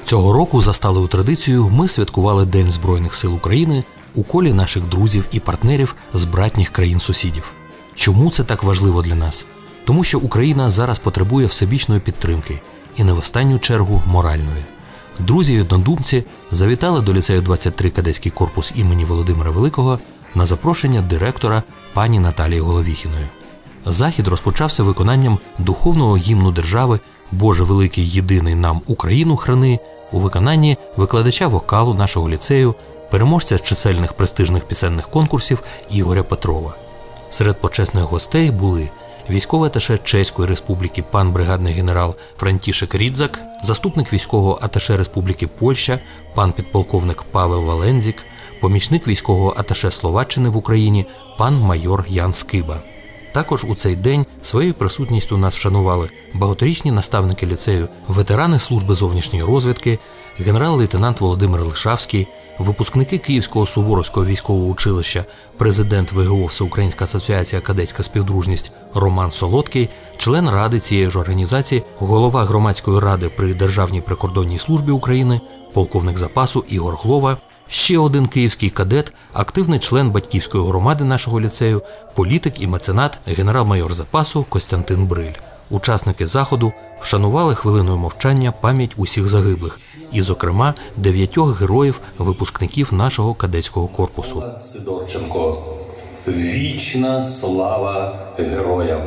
Цього року за сталою традицією ми святкували День Збройних сил України у колі наших друзів і партнерів з братніх країн-сусідів. Чому це так важливо для нас? Тому що Україна зараз потребує всебічної підтримки і не в останню чергу моральної. Друзі й однодумці завітали до ліцею 23 кадетський корпус імені Володимира Великого на запрошення директора пані Наталії Головіхіної. Захід розпочався виконанням духовного гімну держави «Боже великий єдиний нам Україну храни» у виконанні викладача вокалу нашого ліцею, переможця чисельних престижних пісенних конкурсів Ігоря Петрова. Серед почесних гостей були військовий аташе Чеської Республіки пан бригадний генерал Франтішек Рідзак, заступник військового аташе Республіки Польща пан підполковник Павел Валензік, помічник військового аташе Словаччини в Україні пан майор Ян Скиба. Також у цей день своєю присутністю нас вшанували багаторічні наставники ліцею, ветерани служби зовнішньої розвідки, генерал-лейтенант Володимир Лишавський, випускники Київського Суворовського військового училища, президент ВГО Всеукраїнська асоціація «Кадетська співдружність» Роман Солодкий, член ради цієї ж організації, голова громадської ради при Державній прикордонній службі України, полковник запасу Ігор Глова, ще один київський кадет, активний член батьківської громади нашого ліцею, політик і меценат, генерал-майор запасу Костянтин Бриль. Учасники заходу вшанували хвилиною мовчання пам'ять усіх загиблих, і, зокрема, 9 героїв, випускників нашого кадетського корпусу. Сидорченко. Вічна слава героям!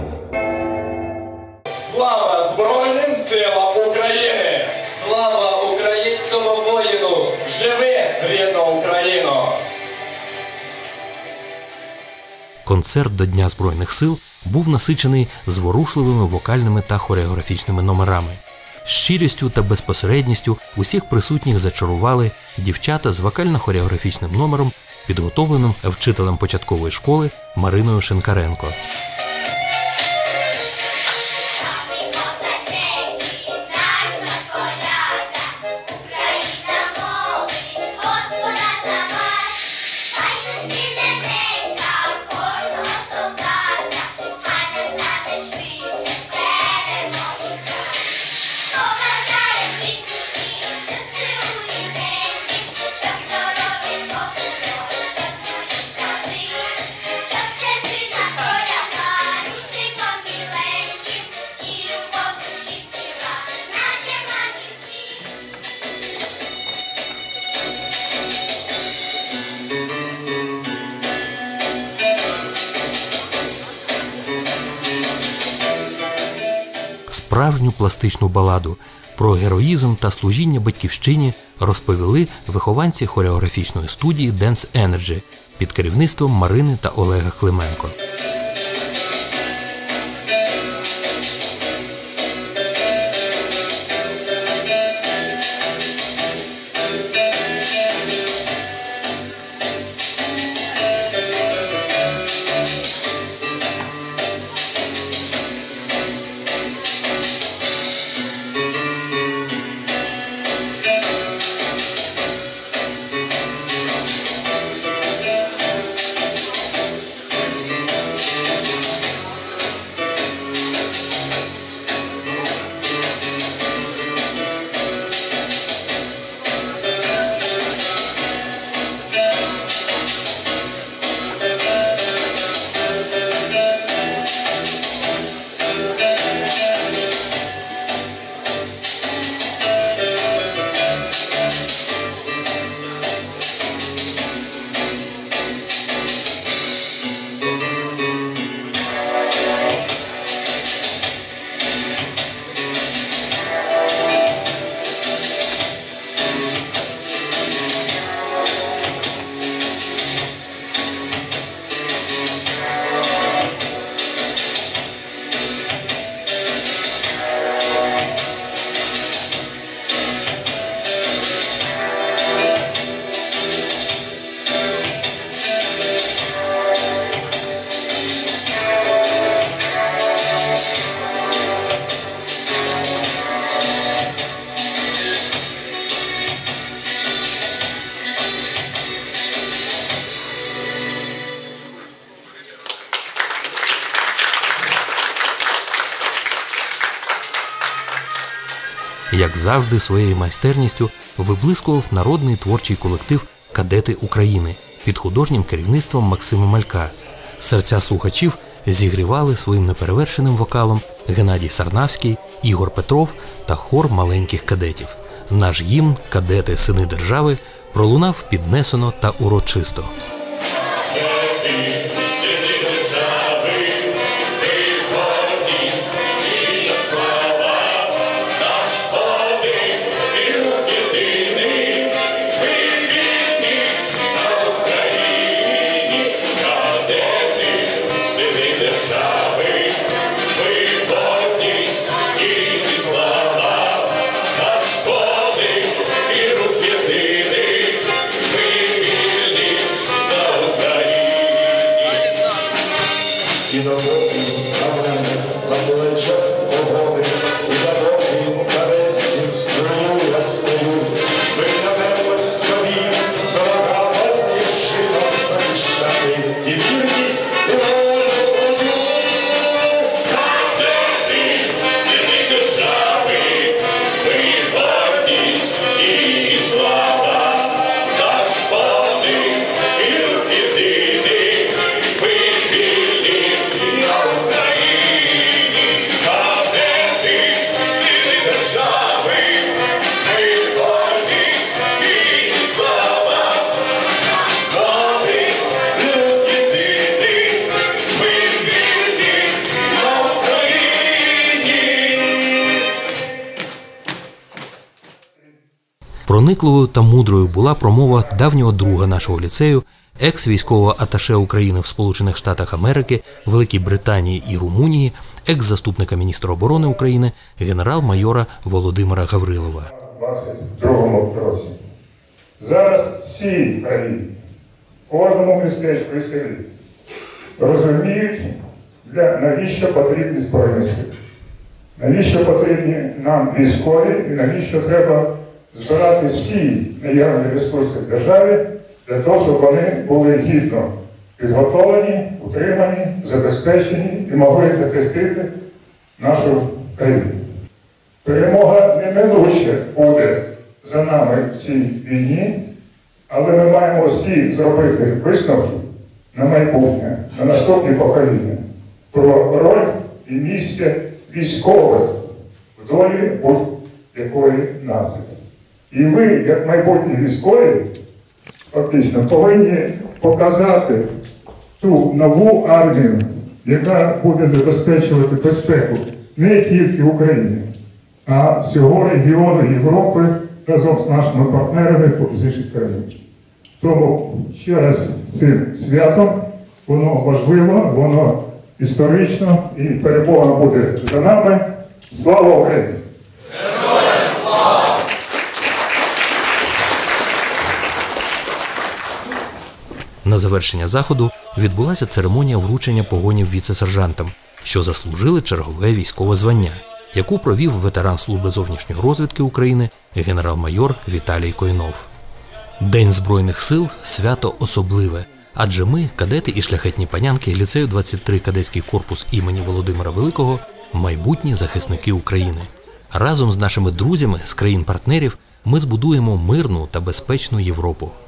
Слава Збройним силам України! Слава українському воїну! Живи, рідна Україно! Концерт до Дня Збройних сил був насичений зворушливими вокальними та хореографічними номерами. Щирістю та безпосередністю усіх присутніх зачарували дівчата з вокально-хореографічним номером, підготовленим вчителем початкової школи Мариною Шинкаренко. Справжню пластичну баладу про героїзм та служіння батьківщині розповіли вихованці хореографічної студії Dance Energy під керівництвом Марини та Олега Клименко. Як завжди, своєю майстерністю виблискував народний творчий колектив «Кадети України» під художнім керівництвом Максима Малька. Серця слухачів зігрівали своїм неперевершеним вокалом Геннадій Сарнавський, Ігор Петров та хор маленьких кадетів. Наш гімн «Кадети, сини держави» пролунав піднесено та урочисто. І на воді, на мене, на плечах погоди, і на воді кадетським строю я стою. Виглядалось тобі, дорога батьківщина, захищати і вірність, і волю твою. Кадети, сини держави, ви гордість і слава, наш подих і єдиний. Проникливою та мудрою була промова давнього друга нашого ліцею, екс-військового аташе України в Сполучених Штатах Америки, Великій Британії і Румунії, екс-заступника міністра оборони України, генерал-майора Володимира Гаврилова. У 22-му році. Зараз всі в країні, в кожному містечку і селі розуміють, навіщо потрібні Збройні Сили, навіщо потрібні нам військові і навіщо треба збирати всі наявні ресурси в державі для того, щоб вони були гідно підготовлені, утримані, забезпечені і могли захистити нашу країну. Перемога неминуче буде за нами в цій війні, але ми маємо всі зробити висновки на майбутнє, на наступні покоління про роль і місце військових в долі будь-якої нації. І ви, як майбутні військові, фактично повинні показати ту нову армію, яка буде забезпечувати безпеку не тільки в Україні, а всього регіону Європи разом з нашими партнерами з інших країн. Тому ще раз цим святом, воно важливо, воно історично і перемога буде за нами. Слава Україні! На завершення заходу відбулася церемонія вручення погонів віце-сержантам, що заслужили чергове військове звання, яку провів ветеран Служби зовнішньої розвідки України генерал-майор Віталій Койнов. День Збройних сил – свято особливе, адже ми, кадети і шляхетні панянки ліцею 23 кадетський корпус імені Володимира Великого – майбутні захисники України. Разом з нашими друзями з країн-партнерів ми збудуємо мирну та безпечну Європу.